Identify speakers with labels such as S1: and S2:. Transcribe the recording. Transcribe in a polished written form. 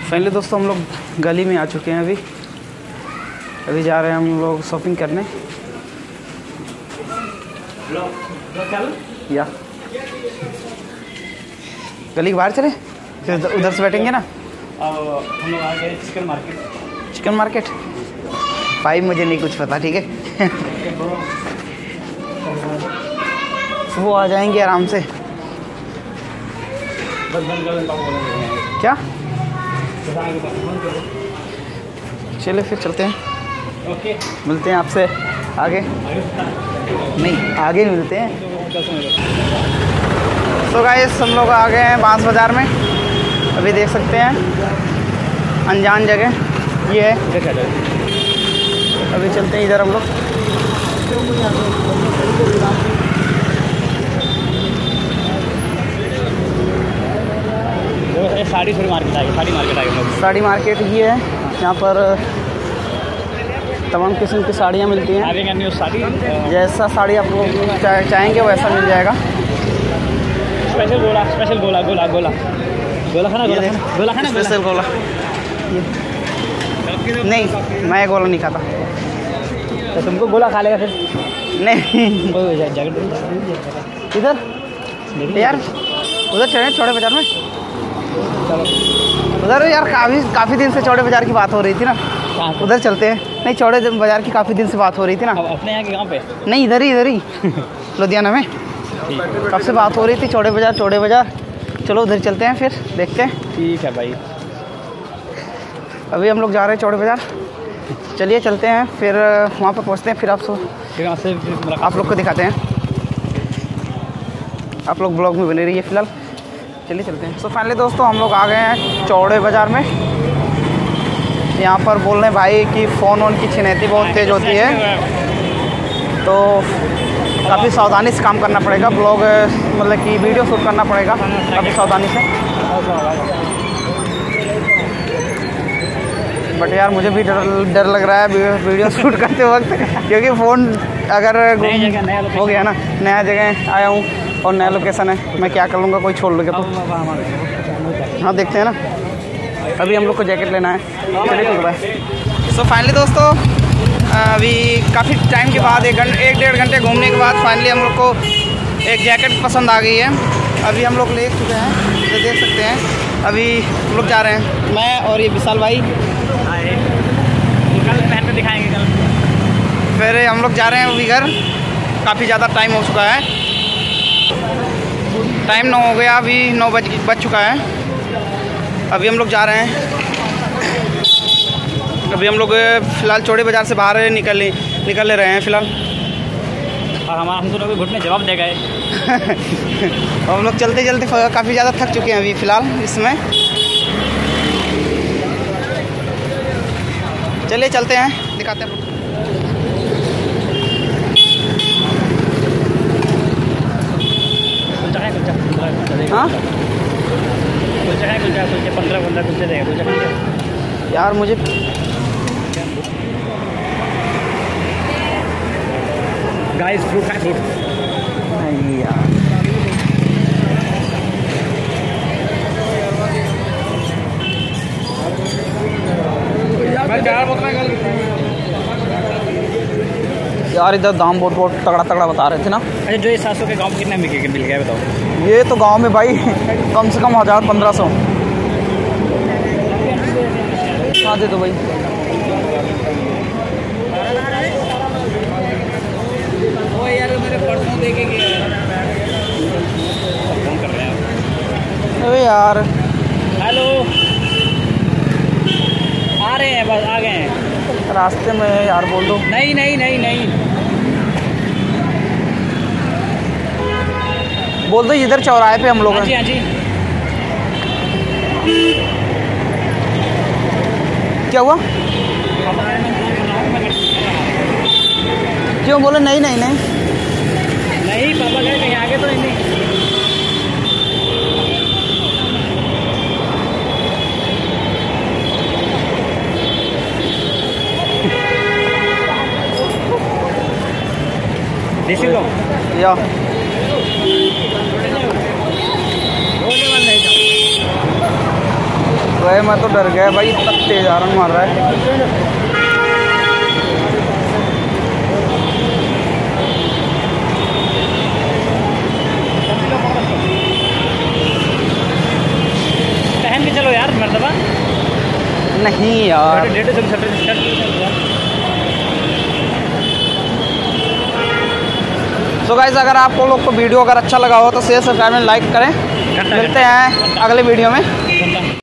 S1: Finally दोस्तों हम लोग गली में आ चुके हैं। अभी जा रहे हैं हम लोग शॉपिंग करने। या गली के बाहर चले, फिर उधर से बैठेंगे ना।
S2: हम लोग आ गए चिकन मार्केट।
S1: चिकन मार्केट भाई मुझे नहीं कुछ पता, ठीक है। वो आ जाएंगे आराम से। क्या चले फिर चलते हैं।
S2: ओके,
S1: मिलते हैं आपसे आगे। नहीं आगे मिलते हैं। तो गाइस हम लोग आ गए हैं बांस बाज़ार में। अभी देख सकते हैं अनजान जगह ये है। अभी चलते हैं इधर हम लोग।
S2: साड़ी मार्केट आ गई।
S1: साड़ी मार्केट ये है, यहाँ पर तमाम किस्म की साड़ियाँ मिलती हैं।
S2: साड़ी
S1: जैसा साड़ी आप लोग चाहेंगे वैसा मिल जाएगा।
S2: स्पेशल गोला खाना।
S1: स्पेशल गोला नहीं, मैं गोला नहीं खाता।
S2: तो तुमको गोला खा लेगा फिर?
S1: नहीं इधर यार उधर चले चौड़े बाज़ार में। उधर यार काफ़ी दिन से चौड़े बाज़ार की बात हो रही थी ना, उधर चलते हैं। नहीं चौड़े बाज़ार की काफ़ी दिन से बात हो रही थी ना।
S2: अपने यहाँ के गाँव पे? नहीं
S1: इधर ही लुधियाना में कब से बात हो रही थी, चौड़े बाज़ार। चलो उधर चलते हैं, फिर देखते हैं।
S2: ठीक है भाई।
S1: अभी हम लोग जा रहे हैं चौड़े बाज़ार। चलिए चलते हैं, फिर वहाँ पर पहुँचते हैं, फिर आप लोग को दिखाते हैं। आप लोग ब्लॉग में बने रहिए फिलहाल। चलिए चलते हैं। सो फाइनली दोस्तों हम लोग आ गए हैं चौड़े बाज़ार में। यहाँ पर बोल रहे हैं भाई कि फ़ोन की छिनैती बहुत तेज़ होती है, तो काफ़ी सावधानी से काम करना पड़ेगा। ब्लॉग मतलब कि वीडियो शूट करना पड़ेगा काफ़ी सावधानी से। बट यार मुझे भी डर लग रहा है वीडियो शूट करते वक्त, क्योंकि फ़ोन अगर हो गया ना, नया जगह आया हूँ और नया लोकेशन है, मैं क्या कर लूँगा, कोई छोड़ लूँगा तो। हाँ देखते हैं ना। अभी हम लोग को जैकेट लेना है। चलिए ठीक है। सो फाइनली दोस्तों अभी काफ़ी टाइम के बाद 1-1.5 घंटे घूमने के बाद फाइनली हम लोग को एक जैकेट पसंद आ गई है। अभी हम लोग ले चुके हैं, तो देख सकते हैं। अभी हम लोग जा रहे हैं, मैं और ये विशाल भाई।
S2: कल पहन कर दिखाएंगे कल।
S1: फिर हम लोग जा रहे हैं अभी घर। काफ़ी ज़्यादा टाइम हो चुका है, टाइम 9 हो गया, अभी 9 बज चुका है। अभी हम लोग जा रहे हैं। अभी हम लोग फ़िलहाल चौड़े बाज़ार से बाहर निकल रहे हैं फ़िलहाल।
S2: और हम दोनों को घुटने जवाब दे गए।
S1: हम लोग चलते काफ़ी ज़्यादा थक चुके हैं अभी फ़िलहाल इसमें। चलिए चलते हैं, दिखाते हैं। हाँ
S2: कुछ 15 कुछ देगा
S1: यार मुझे।
S2: गाइस फ्रूट
S1: नहीं यार, यार इधर दाम बहुत तगड़ा बता रहे थे ना।
S2: अच्छा, जो ये 700 के गाँव कितने मिल गया बताओ?
S1: ये तो गांव में भाई कम से कम 1000-1500। हाँ दे दो भाई।
S2: वो यार मेरे परसों देखे फोन कर रहे हैं।
S1: अरे यार
S2: हेलो, आ रहे हैं, बस आ गए हैं
S1: रास्ते में यार। बोल दो।
S2: नहीं
S1: बोल दो इधर चौराहे पे हम लोग हैं।
S2: हाँ जी।
S1: क्या हुआ? क्यों बोले? नहीं
S2: पापा गए कहीं आगे तो नहीं। देसी लोग
S1: या भाई मैं तो डर गया भाई, इतना तेज आरन मार रहा है।
S2: पहन के चलो यार मर्तबा।
S1: नहीं यार, तो गाइस अगर आपको लोग को वीडियो अगर अच्छा लगा हो तो शेयर सब्सक्राइब एंड लाइक करें। मिलते हैं अगले वीडियो में।